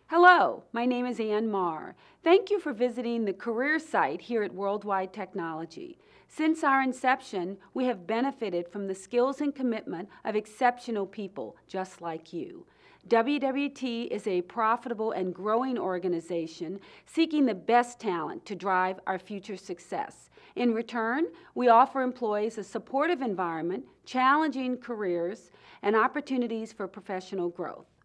Hello, my name is Marr. Thank you for visiting the career site here at Worldwide Technology. Since our inception, we have benefited from the skills and commitment of exceptional people just like you. WWT is a profitable and growing organization seeking the best talent to drive our future success. In return, we offer employees a supportive environment, challenging careers, and opportunities for professional growth.